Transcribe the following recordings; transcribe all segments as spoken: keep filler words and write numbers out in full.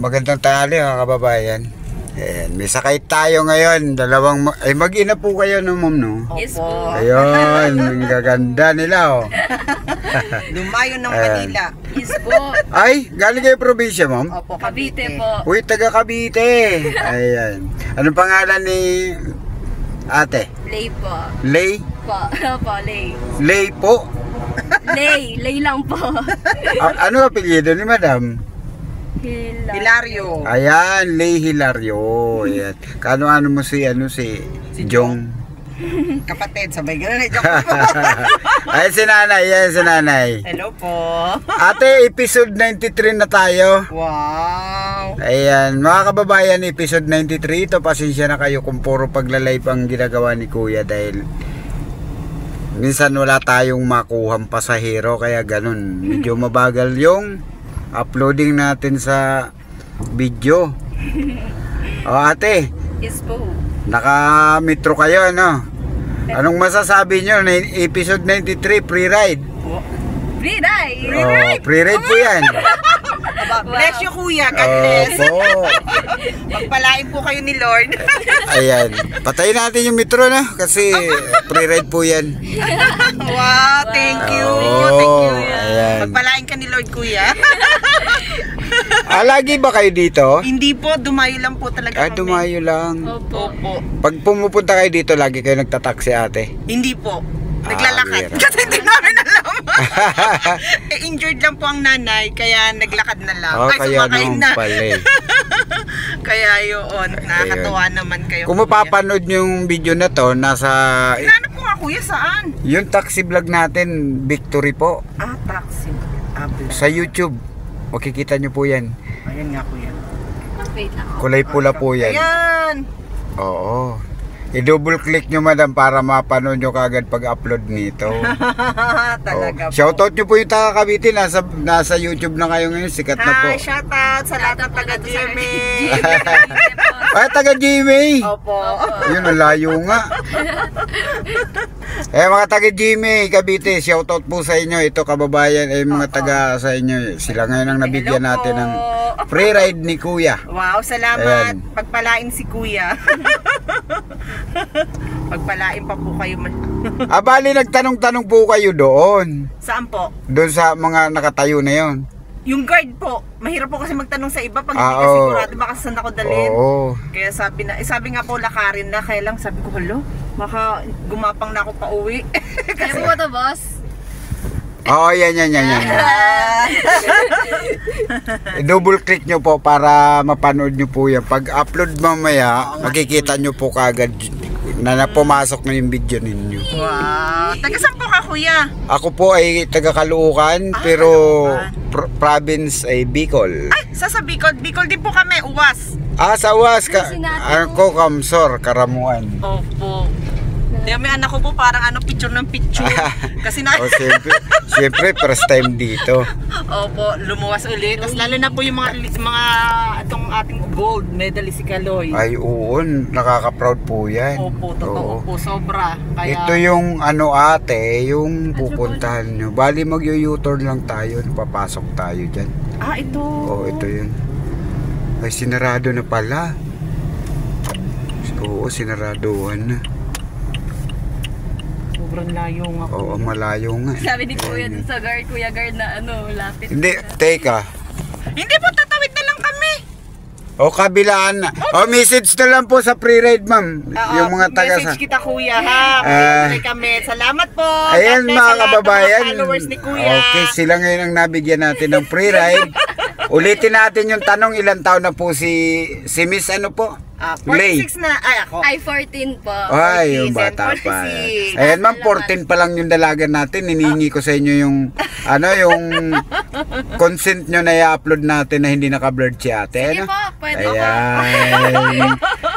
magandang tanghali mga kababayan. Ayan, may sakay tayo ngayon. Dalawang, ma ay mag-ina po kayo no, ma'am, no? Yes po. Ayun, ang gaganda nila, oh. Lumayo ng Manila. Yes po. Ay, galing kayo probinsya, ma'am? Opo, Cavite po. Uy, taga Cavite. Ayan. Anong pangalan ni ate? Lay po. Lay? Po. Po, Lay. Lay po? Lay. Lay lang po. A ano apelyido ni madam? Hila. Hilario. Ayan, Lay Hilario. Ayan. Kano-ano mo si, ano, si, si Jong? Kapatid, sabay gano'n. Ay, si nanay. Yan, si nanay. Hello po. Ate, episode ninety-three na tayo. Wow. Ayan, mga kababayan, episode ninety-three. Ito, pasensya na kayo kung puro paglalay pang ginagawa ni Kuya dahil minsan wala tayong makuhang pasahero, kaya ganun. Medyo mabagal yung uploading natin sa video. O ate, Yes po. naka-metro kayo, no? Anong masasabi nyo na episode ninety-three, pre-ride? Free ride. Oh, pre-ride po yan. Aba, bless you, kuya. God bless. Opo. Pagpalain po kayo ni Lord. Ayan, patayin natin yung metro, no? Kasi pre-ride po yan. Wow, thank you. Oo, Thank you. ayan. Pagpalain ka ni Lord, kuya. Ah, lagi ba kayo dito? Hindi po, dumayo lang po talaga Ah, kami. dumayo lang. Opo. Opo. Pag pumupunta kayo dito, lagi kayo nagtataksi, ate. Hindi po. Naglalakad. meron. Kasi hindi namin alam. eh, injured lang po ang nanay, kaya naglakad na lang. Oh, Ay, kaya sumakay naman na. pala eh. Kaya yun, nakakatuwa naman kayo. Kung kuya. mapapanood yung video na to, nasa Inaano po nga kuya, saan? yung taxi vlog natin, Victory po, Ah, taxi. Ah, black. sa YouTube. Makikita nyo po yan. Ayan nga kuya. Wait lang. Kulay pula po yan. Ayan. Oo. I-double click nyo, madam, para mapanood nyo kagad pag-upload nito. Talaga Oh. po. Shoutout nyo po yung taga Cavite. Nasa, nasa YouTube na kayo ngayon. Sikat na po. Hi, shout out sa lahat ng taga G M A. Ay, taga G M A. Opo. Yun, ang layo nga. Eh, mga taga G M A, Cavite, shoutout po sa inyo. Ito, kababayan, eh, mga taga sa inyo. Sila ngayon ang nabigyan Hello natin po. ng free ride ni Kuya. Wow, salamat. Ayan. Pagpalain si kuya. Pagpalain pa po kayo. Ah, bali, nagtanong-tanong po kayo doon. Saan po? Doon sa mga nakatayo na yon. Yung guard po. Mahirap po kasi magtanong sa iba pag hindi Ah, ka oo. sigurado baka saan ako dalhin. Oo. Kaya sabi na, eh, sabi nga po lakarin na, kaya lang sabi ko, hello, baka gumapang na ako pa uwi. Kaya po to, boss. Oo, yan, yan, yan, yan. I-double click nyo po para mapanood nyo po yan. Pag upload mamaya, makikita nyo po kagad na napumasok na yung video ninyo. Wow. Taga saan po ka, kuya? Ako po ay taga Caloocan, Ah, pero Caloocan. pr- province ay Bicol. Ay, sa sa Bicol. Bicol din po kami, uwas. Ah, sa Uwas, ka, Ay, sinati ako, Kamsor, Karamuan. Opo. Di may anak ko po parang ano, picture ng picture. Kasi na... O, siyempre, siyempre, first time dito. Opo, lumuwas ulit. Tapos lalo na po yung mga mga itong ating gold medalist si Kaloy. Ay, oo, nakaka-proud po yan. Opo, totoo Oo. po, sobra. Kaya Ito yung ano ate, yung pupuntahan nyo. Bali mag-u-turn lang tayo, papasok tayo dyan. Ah, ito. Oo, ito yun. Ay, sinarado na pala. Oo, sinaraduhan na. Sobrang layo nga po. Oo, malayo nga. Sabi ni Kuya dun sa guard, Kuya guard na ano, lapit. Hindi, teka. Hindi po, tatawid na lang kami. O, kabilaan na. O, message na lang po sa pre-ride, ma'am. Oo, Yung mga taga sa... message kita kuya ha. Ah. Tuloy kami. Salamat po. Ayan, God bless mga sa lahat ng kababayan. followers ni kuya. Okay, sila ngayon ang nabigyan natin ng pre-ride. Ulitin natin yung tanong, ilang taon na po si si Miss ano po? Ah, Lay. forty-six na. Ay, ako. I fourteen po. Ay, yung forty-six, bata pa. forty-six. Ayan ma'am, fourteen pa lang yung dalaga natin. Hiningi ko sa inyo yung, ano, yung consent nyo na i-upload natin na hindi naka-blurred si ate. Sige Ano? po, pwede po. Ayan.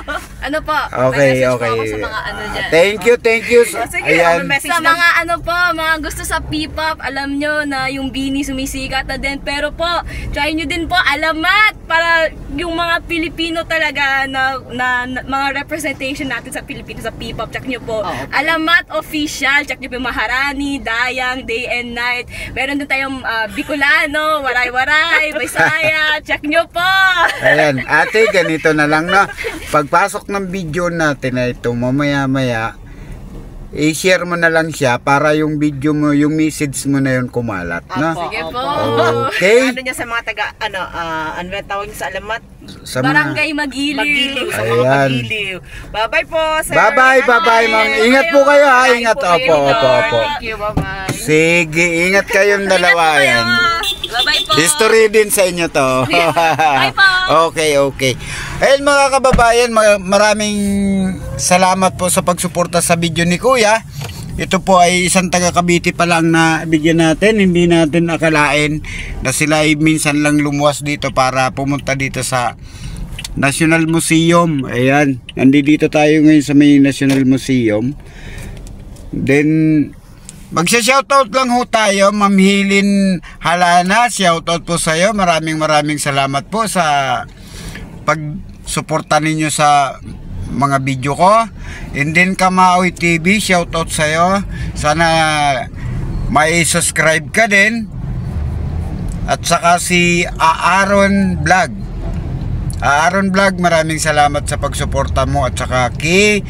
ano po, Okay, may message okay. po ako sa mga ano dyan. Thank you, thank you. Oh, sige, Ayan. may message Sa lang. mga ano po, mga gusto sa P-pop, alam nyo na yung Bini sumisikat na din. Pero po, try nyo din po alamat para yung mga Pilipino talaga na, na, na mga representation natin sa Pilipino sa P-pop. Check nyo po. Oh, okay. Alamat official. Check nyo po yung Maharani, Dayang, Day and Night. Meron din tayong uh, Bicolano, Waray-Waray, Bisaya. Check nyo po. Ayan, ate, ganito na lang na. Pagpasok ng video natin na ito, mamaya-maya, i-share mo na lang siya para yung video mo, yung message mo na yun kumalat, no? Opo, Sige opo. po. Okay. Ano niya sa mga taga, ano, ah, ano ba tawag niyo sa alamat? Sa mga... Barangay Magiliw. Magiliw, sa mga Ayan. magiliw. Bye-bye po, sir. Bye-bye, bye-bye, ma'am. Ingat po kayo, ha? Ingat. Opo, opo, opo. Thank you, bye-bye. Sige, ingat kayong dalawa yan. Bye-bye po. History din sa inyo to. Bye po. Okay, okay. Ayun mga kababayan, ma- maraming salamat po sa pagsuporta sa video ni Kuya. Ito po ay isang taga Cavite pa lang na bigyan natin. Hindi natin akalain na sila ay minsan lang lumuwas dito para pumunta dito sa National Museum. Ayan, nandito tayo ngayon sa may National Museum. Then magsha-shoutout lang ho tayo, Ma'am Hilin Halana. Shoutout po sa iyo. Maraming maraming salamat po sa pagsuporta ninyo sa mga video ko. And then Kamaoy T V, shoutout sa iyo. Sana may subscribe ka din. At saka si Aaron Vlog. Aaron Vlog, maraming salamat sa pagsuporta mo. At saka kay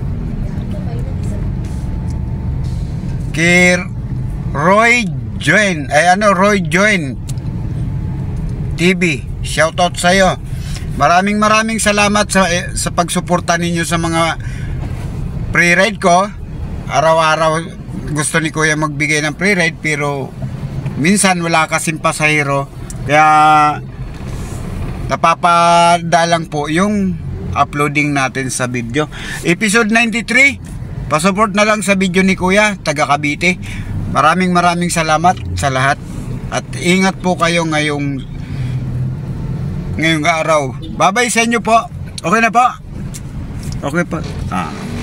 kay Roy Join, ay ano, Roy Join T V, shoutout sa iyo. Maraming maraming salamat sa eh, sa pagsuporta ninyo sa mga pre-ride ko. Araw-araw gusto ni Kuya magbigay ng pre-ride pero minsan wala kasing pasahero. Kaya napapadalang po yung uploading natin sa video. Episode ninety-three. Pasupport na lang sa video ni Kuya, taga Cavite. Maraming maraming salamat sa lahat. At ingat po kayo ngayong ngayong araw. Bye-bye sa inyo po. Okay na po? Okay po. Ah.